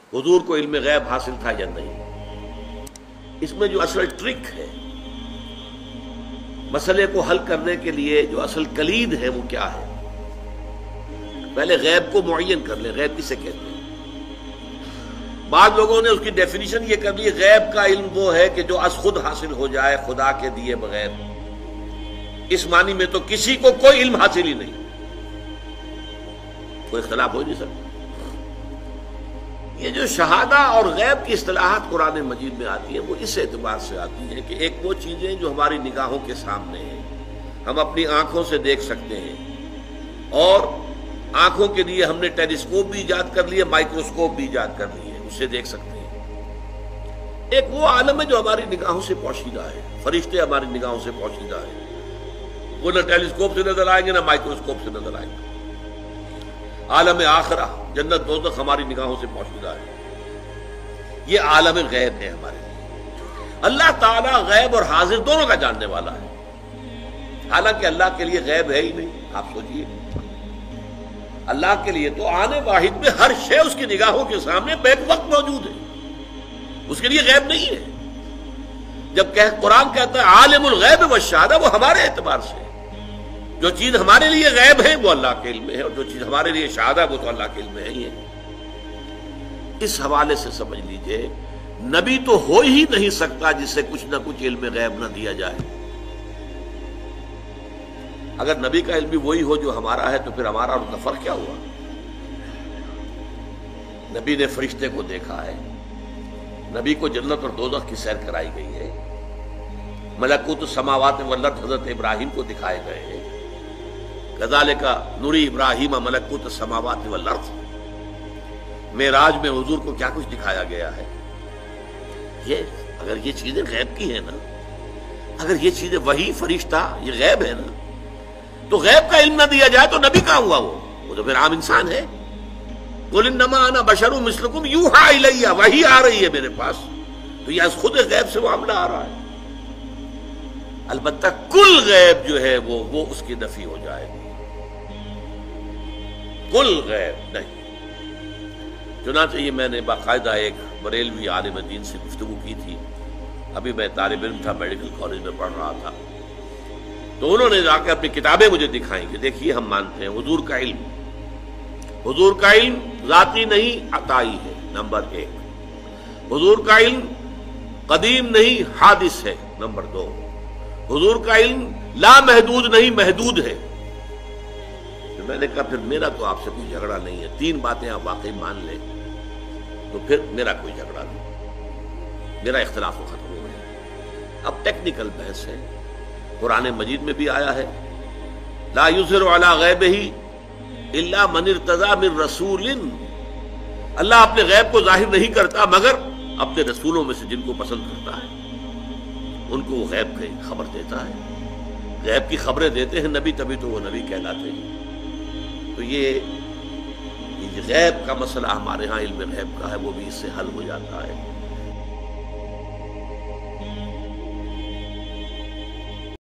حضور کو علم غیب حاصل تھا یا نہیں؟ اس میں جو اصل ٹرک ہے، مسئلے کو حل کرنے کے لیے جو اصل کلید ہے وہ کیا ہے؟ پہلے غیب کو معین کر لیں، غیب کسے کہتے ہیں؟ بعض لوگوں نے اس کی ڈیفینیشن یہ کر لی، غیب کا علم وہ ہے کہ جو از خود حاصل ہو جائے خدا کے دیے بغیر۔ اس معنی میں تو کسی کو کوئی علم حاصل ہی نہیں، کوئی اختلاف ہو نہیں سکتا۔ یہ جو شہادہ اور غیب کی اصطلاحات قرآن مجید میں آتی ہیں وہ اس اعتبار سے آتی ہیں کہ ایک وہ چیزیں جو ہماری نگاہوں کے سامنے ہیں، ہم اپنی آنکھوں سے دیکھ سکتے ہیں، اور آنکھوں کے لیے ہم نے ٹیلیسکوپ بھی ایجاد کر لیے، مائکروسکوپ بھی ایجاد کر لیے، اسے دیکھ سکتے ہیں۔ ایک وہ عالم ہے جو ہماری نگاہوں سے پوشیدہ ہے، فرشتے ہماری نگاہوں سے پوشیدہ ہیں، وہ نہ ٹیلیسکوپ سے نظر آئیں گے نہ مائکروسکوپ سے نظر آئیں گے۔ عالم آخرہ، جنت دوزخ ہماری نگاہوں سے پوشیدہ ہے۔ یہ عالم غیب ہے ہمارے لیے۔ اللہ تعالیٰ غیب اور حاضر دونوں کا جاننے والا ہے، حالانکہ اللہ کے لیے غیب ہے ہی نہیں۔ آپ سوچئے، اللہ کے لیے تو آنے واحد میں ہر شے اس کی نگاہوں کے سامنے بیک وقت موجود ہے، اس کے لیے غیب نہیں ہے۔ جب قرآن کہتا ہے عالم الغیب والشہادہ، وہ ہمارے اعتبار سے جو چیز ہمارے لیے غیب ہے وہ اللہ کے علم میں ہے، اور جو چیز ہمارے لیے شہادہ وہ تو اللہ کے علم میں ہے ہی ہے۔ اس حوالے سے سمجھ لیجئے نبی تو ہو ہی نہیں سکتا جسے کچھ نہ کچھ علم غیب نہ دیا جائے۔ اگر نبی کا علم بھی وہی ہو جو ہمارا ہے تو پھر ہمارا اور ان کا فرق کیا ہوا؟ نبی نے فرشتے کو دیکھا ہے، نبی کو جنت اور دوزخ کی سیر کرائی گئی ہے، ملکوت السماوات والارض حضرت ابراہیم کو دکھائے گئے ہیں، کذالک نری ابراہیم ملکوت السماوات والارض۔ معراج میں حضور کو کیا کچھ دکھایا گیا ہے؟ اگر یہ چیزیں غیب کی ہیں نا، اگر یہ چیزیں وحی فرشتہ یہ غیب ہے نا، تو غیب کا علم نہ دیا جائے تو نبی کہاں ہوا؟ وہ تو پھر عام انسان ہے۔ قل انما انا بشر مثلکم یوحی الی، وحی آ رہی ہے میرے پاس، تو یہ از خود غیب سے معاملہ آ رہا ہے۔ البتہ کل غیب جو ہے وہ اس کی نفی ہو جائے گی، کل غیب نہیں۔ چنانچہ یہ میں نے باقاعدہ ایک بریلوی عالم دین سے گفتگو کی تھی، ابھی میں طالب علم تھا، میڈیکل کالج میں پڑھ رہا تھا، تو انہوں نے جا کے اپنی کتابیں مجھے دکھائیں کہ دیکھیے ہم مانتے ہیں حضور کا علم ذاتی نہیں عطائی ہے، نمبر 1۔ حضور کا علم قدیم نہیں حادث ہے، نمبر 2۔ حضور کا علم لا محدود نہیں محدود ہے۔ تو میں نے کہا پھر میرا تو آپ سے کوئی جھگڑا نہیں ہے، 3 باتیں آپ واقعی مان لیں تو پھر میرا کوئی جھگڑا نہیں، میرا اختلاف ختم ہو گیا۔ اب ٹیکنیکل بحث ہے، قرآن مجید میں بھی آیا ہے لا یظہر علی غیبہ الا من ارتضی من رسول، اللہ اپنے غیب کو ظاہر نہیں کرتا مگر اپنے رسولوں میں سے جن کو پسند کرتا ہے ان کو وہ غیب کی خبر دیتا ہے۔ غیب کی خبریں دیتے ہیں نبی، تبھی تو وہ نبی کہلاتے ہیں۔ تو یہ غیب کا مسئلہ ہمارے ہاں علم غیب کا ہے، وہ بھی اس سے حل ہو جاتا ہے۔